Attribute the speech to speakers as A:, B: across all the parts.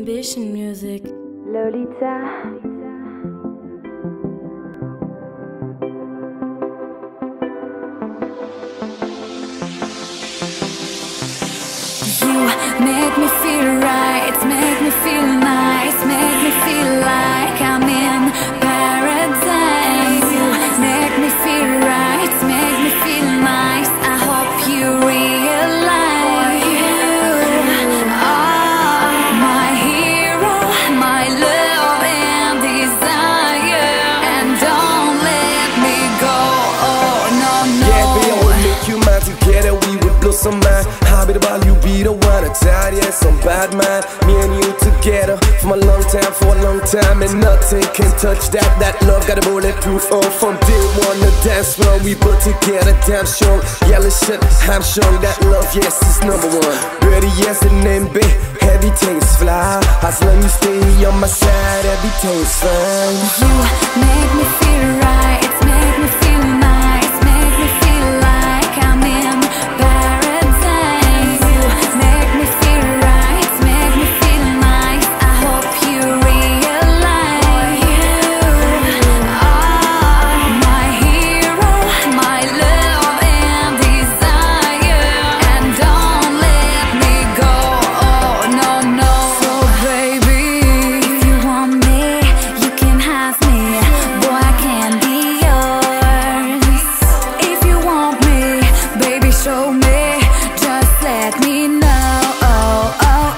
A: Ambition music.
B: Lolita.
A: You make me feel right, make me feel nice, make me feel like I'm in paradise. You make me feel right, make me feel nice. I hope you realize you are my hero, my love and desire, and don't let me go. Oh no no.
C: Yeah, baby, I would make you mine. Together we would blow some mind. I'll be the ball, you be the one. I tried, yeah, some bad man. Me and you together for a long time, and nothing can touch that. That love got a bulletproof. Oh, from day one, the dance floor we put together, damn strong. Yellow shit, I'm showing that love, yes, is number one. Ready, yes, the name be everything's fly. As long as you stay on my side, everything's fine.
A: You make me feel right, make me feel nice, make me feel like I'm in paradise. You make me feel right, make me feel nice. I hope you realize you are my hero, my love and desire, and don't let me go. Oh no no. So baby, if you want me, you can have me. Boy, I can be yours. If you want me, baby, show me. Just let me know. Oh oh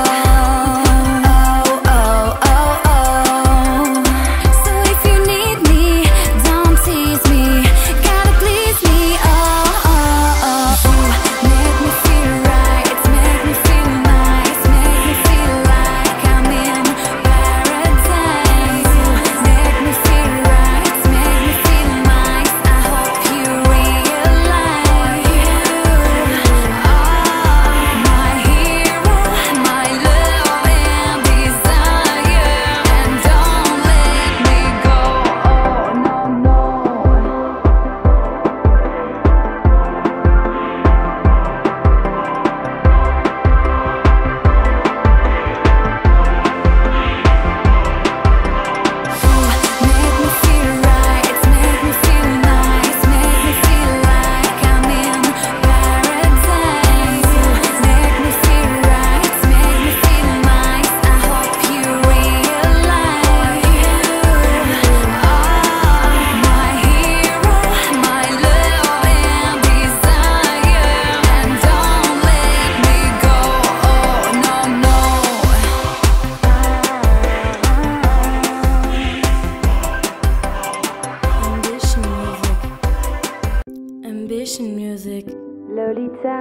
A: oh oh oh oh. So if you need me, don't tease me. Gotta please me. Oh oh oh. You make me feel right, make me feel nice, make me feel like I'm in paradise. You make me feel right, make me feel nice. I hope you realize you are my hero, my love and desire, and don't let me go. Oh no no. Make me feel right, make me feel nice, make me feel like I'm in paradise. You make me feel right, make me feel nice. I hope you realize you are my hero, my love and desire, and don't let me go. Oh no no. Ambition music.
B: Lolita.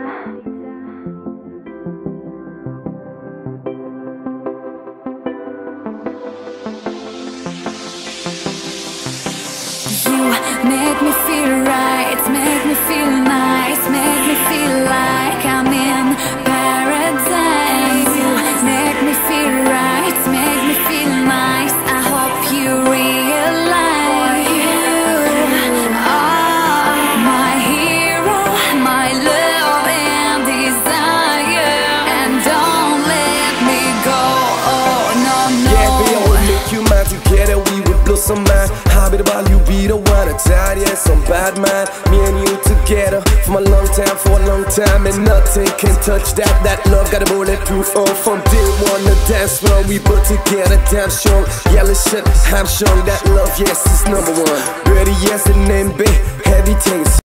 A: You make me feel right, make me feel nice, make me feel like I'm in paradise. You make me feel right, make me feel nice. I hope you realize you are my hero, my love and desire, and don't let me go. Oh no no.
C: Yeah, baby, I would make you mine. Together we would blow some mind. I'll be the ball, you be the one. I tried, yeah, some bad man. Me and you together for a long time, and nothing can touch that. That love got a bulletproof. Oh, from day one, the dance floor we put together, damn strong. Yellow shit, I'm showing that love, yes, is number one. Ready, yes, the name be everything's